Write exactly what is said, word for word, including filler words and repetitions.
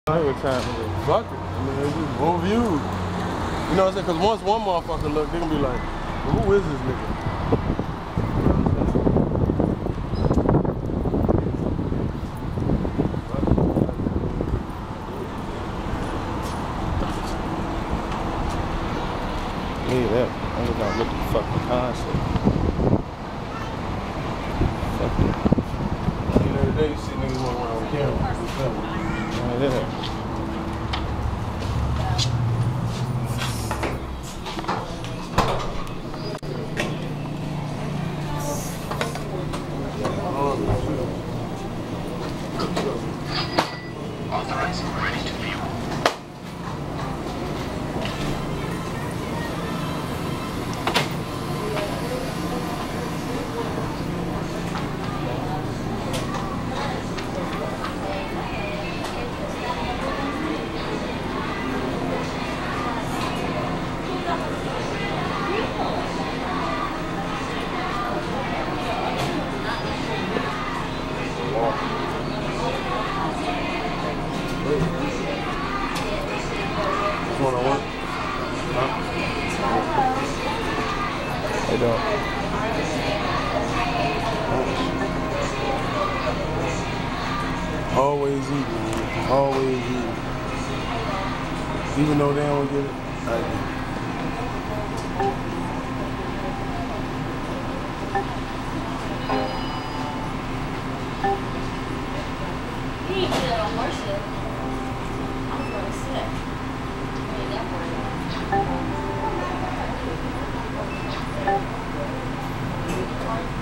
Every time, nigga, fuck it. I mean, it's just more views. You know what I'm saying? Because once one motherfucker look, they gonna be like, well, who is this nigga? Yeah, that. I'm just gonna look at the fucking concept. Fuck it. You know, every day you see niggas walking around with cameras. Yeah. One on one? Huh? They don't. Always eat, man. Always eat. Even though they don't get it, I do. You need to do that on horses. I was going to sit. Thank you.